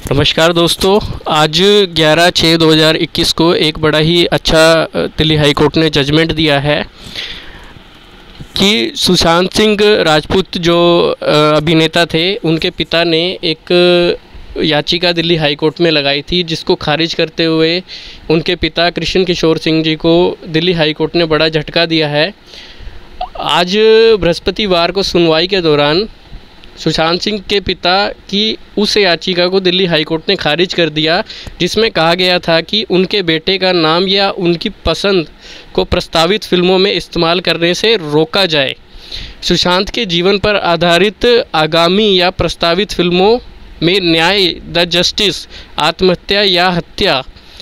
नमस्कार दोस्तों, आज 11/6/2021 को एक बड़ा ही अच्छा दिल्ली हाई कोर्ट ने जजमेंट दिया है कि सुशांत सिंह राजपूत जो अभिनेता थे, उनके पिता ने एक याचिका दिल्ली हाई कोर्ट में लगाई थी, जिसको खारिज करते हुए उनके पिता कृष्ण किशोर सिंह जी को दिल्ली हाई कोर्ट ने बड़ा झटका दिया है। आज बृहस्पतिवार को सुनवाई के दौरान सुशांत सिंह के पिता की उस याचिका को दिल्ली हाई कोर्ट ने खारिज कर दिया, जिसमें कहा गया था कि उनके बेटे का नाम या उनकी पसंद को प्रस्तावित फिल्मों में इस्तेमाल करने से रोका जाए। सुशांत के जीवन पर आधारित आगामी या प्रस्तावित फिल्मों में न्याय, द जस्टिस, आत्महत्या या हत्या,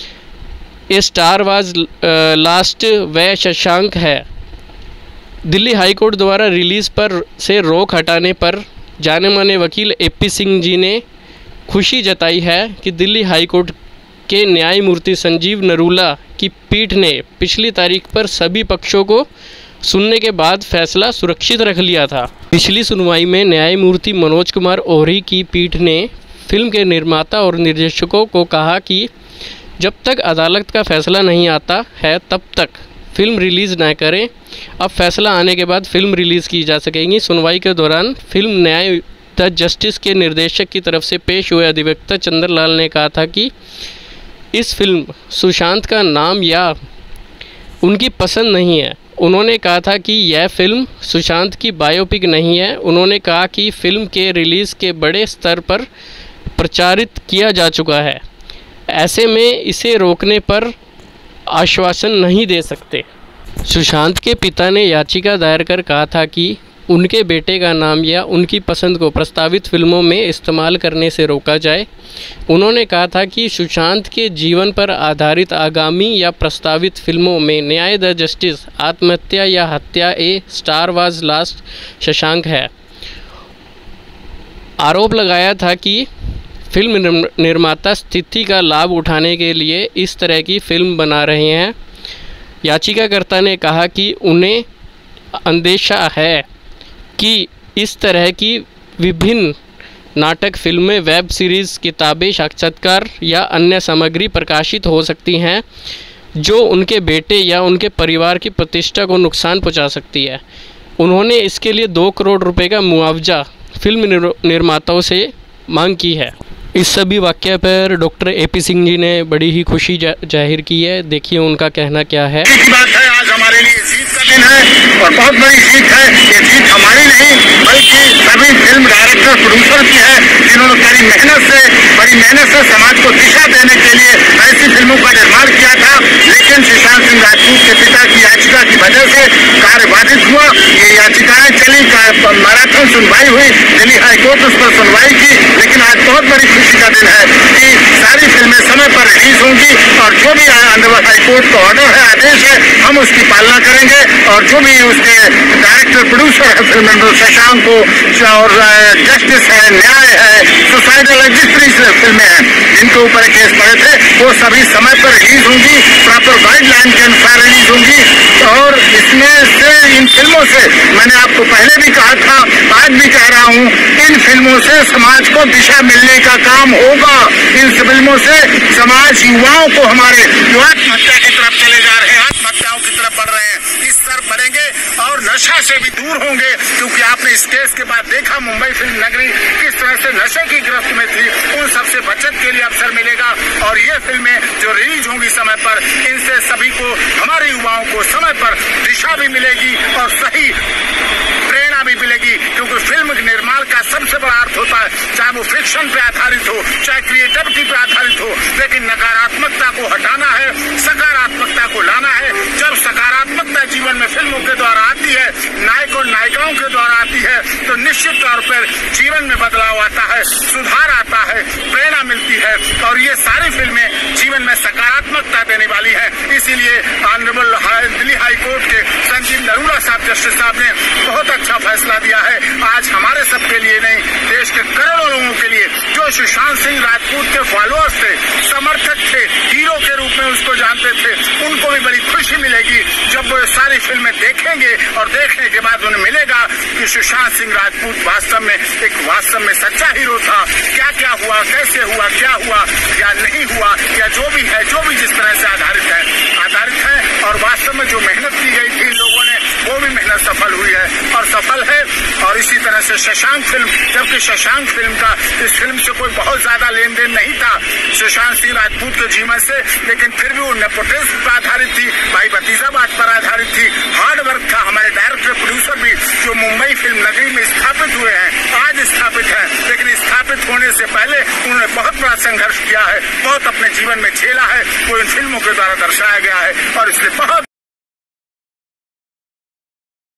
ए स्टार वाज लास्ट व शशांक है। दिल्ली हाई कोर्ट द्वारा रिलीज़ पर से रोक हटाने पर जाने माने वकील AP सिंह जी ने खुशी जताई है कि दिल्ली हाई कोर्ट के न्यायमूर्ति संजीव नरूला की पीठ ने पिछली तारीख पर सभी पक्षों को सुनने के बाद फैसला सुरक्षित रख लिया था। पिछली सुनवाई में न्यायमूर्ति मनोज कुमार ओहरी की पीठ ने फिल्म के निर्माता और निर्देशकों को कहा कि जब तक अदालत का फैसला नहीं आता है तब तक फिल्म रिलीज़ न करें। अब फैसला आने के बाद फिल्म रिलीज़ की जा सकेगी। सुनवाई के दौरान फिल्म न्याय, द जस्टिस के निर्देशक की तरफ से पेश हुए अधिवक्ता चंद्रलाल ने कहा था कि इस फिल्म सुशांत का नाम या उनकी पसंद नहीं है। उन्होंने कहा था कि यह फिल्म सुशांत की बायोपिक नहीं है। उन्होंने कहा कि फिल्म के रिलीज़ के बड़े स्तर पर प्रचारित किया जा चुका है, ऐसे में इसे रोकने पर आश्वासन नहीं दे सकते। सुशांत के पिता ने याचिका दायर कर कहा था कि उनके बेटे का नाम या उनकी पसंद को प्रस्तावित फिल्मों में इस्तेमाल करने से रोका जाए। उन्होंने कहा था कि सुशांत के जीवन पर आधारित आगामी या प्रस्तावित फिल्मों में न्याय, द जस्टिस, आत्महत्या या हत्या, A star was last Shashank है। आरोप लगाया था कि फिल्म निर्माता स्थिति का लाभ उठाने के लिए इस तरह की फिल्म बना रहे हैं। याचिकाकर्ता ने कहा कि उन्हें अंदेशा है कि इस तरह की विभिन्न नाटक, फिल्में, वेब सीरीज़, किताबें, साक्षात्कार या अन्य सामग्री प्रकाशित हो सकती हैं जो उनके बेटे या उनके परिवार की प्रतिष्ठा को नुकसान पहुंचा सकती है। उन्होंने इसके लिए 2 करोड़ रुपए का मुआवजा फिल्म निर्माताओं से मांग की है। इस सभी वाक़या पर डॉक्टर AP सिंह जी ने बड़ी ही खुशी जाहिर की है। देखिए उनका कहना क्या है। बात है, आज हमारे लिए जीत का दिन है और बहुत बड़ी जीत है। ये जीत हमारी नहीं बल्कि सभी फिल्म डायरेक्टर, प्रोड्यूसर की है, जिन्होंने बड़ी मेहनत से समाज को दिशा देने के लिए ऐसी फिल्मों का निर्माण किया था। लेकिन सुशांत सिंह राजपूत के पिता की याचिका की वजह से कार्य बाधित हुआ। ये याचिकाएं चली, मैराथन सुनवाई हुई, दिल्ली हाईकोर्ट उस पर सुनवाई की। लेकिन आज बहुत बड़ी खुशी का दिन है कि सारी फिल्में समय पर रिलीज होंगी और जो भी हाईकोर्ट का ऑर्डर है, आदेश है, हम उसकी पालना करेंगे। और जो भी उसके डायरेक्टर, प्रोड्यूसर है फिल्म, शशांक को और जस्टिस है, न्याय है, सुसाइडल, जिस फिल्में हैं जिनके ऊपर केस पड़े थे, वो सभी समय पर रिलीज होंगी, प्रॉपर गाइडलाइन के अनुसार रिलीज होंगी। और इसमें से, इन फिल्मों से, मैंने आपको पहले भी कहा था, आज भी कह रहा हूँ, इन फिल्मों से समाज को दिशा मिलने का काम होगा। इन फिल्मों से समाज, युवाओं को, हमारे युवा आत्महत्या की तरफ चले जा रहे हैं, आत्महत्याओं की तरफ बढ़ रहे हैं, इस तरफ बढ़ेंगे और नशा से भी दूर होंगे। क्योंकि आपने इस केस के बाद देखा मुंबई फिल्म नगरी किस तरह से नशे की गिरफ्त में थी। उन सबसे बचत के लिए अवसर मिलेगा और ये फिल्में जो रिलीज होंगी समय पर, इनसे सभी को, हमारे युवाओं को समय पर दिशा भी मिलेगी और सही प्रेरणा भी मिलेगी। क्योंकि फिल्म निर्माण का सबसे बड़ा अर्थ होता है, चाहे वो फिक्शन पे आधारित हो, चाहे क्रिएटिविटी पे आधारित हो, लेकिन नकारात्मकता को हटाना है, सकारात्मकता को लाना है। जब सकारात्मकता जीवन में फिल्मों के द्वारा आती है, नायक और नायिकाओं के द्वारा आती है, तो निश्चित तौर पर जीवन में बदलाव आता है, सुधार आता है, प्रेरणा मिलती है और ये सारी फिल्में जीवन में सकारात्मकता देने वाली है। इसीलिए ऑनरेबल दिल्ली हाई कोर्ट के संजीव नरूला साहब, जस्टिस साहब ने बहुत अच्छा फैसला दिया है। आज हमारे सबके लिए नहीं, देश के करोड़ों लोगों के लिए जो सुशांत सिंह राजपूत के फॉलोअर्स थे, समर्थक थे, हीरो के रूप में उसको जानते थे, उनको भी बड़ी खुशी मिलेगी जब वो सारी फिल्में देखेंगे और देखने के बाद उन्हें मिलेगा कि सुशांत सिंह राजपूत वास्तव में सच्चा हीरो था। क्या क्या हुआ, कैसे हुआ, क्या क्या हुआ या नहीं हुआ या जो भी है, जो भी जिस तरह से आधारित है और वास्तव में जो मेहनत की गई थी इन लोगों ने, वो भी मेहनत सफल हुई है और सफल है। और इसी तरह से शशांक फिल्म, जबकि शशांक फिल्म का इस फिल्म से कोई बहुत ज्यादा लेन देन नहीं था सुशांत सिंह राजपूत के जीवन से, लेकिन फिर भी वो नेपोटिज्म पर आधारित थी, भाई भतीजाबाद पर आधारित थी, हार्ड वर्क था। हमारे डायरेक्टर प्रोड्यूसर भी जो मुंबई फिल्म नगरी में स्थापित हुए हैं, आज स्थापित हैं, लेकिन स्थापित होने से पहले उन्होंने बहुत बड़ा संघर्ष किया है, बहुत अपने जीवन में झेला है, वो इन फिल्मों के द्वारा दर्शाया गया है और इसलिए बहुत